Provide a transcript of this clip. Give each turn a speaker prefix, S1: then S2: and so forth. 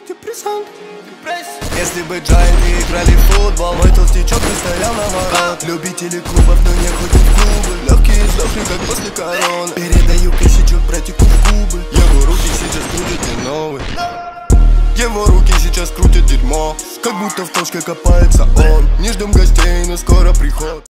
S1: депрессант. Если бы Джайанты играли в футбол, мой толстячок бы стоял на ворот. Любители клубов, но не ходят в клубы. Легкие сдохли, как после короны. Передаю косячок братику в губы. Его руки сейчас крутят не новый. Его руки сейчас крутят дерьмо, как будто в точке копается он. Не ждем гостей, но скоро приход.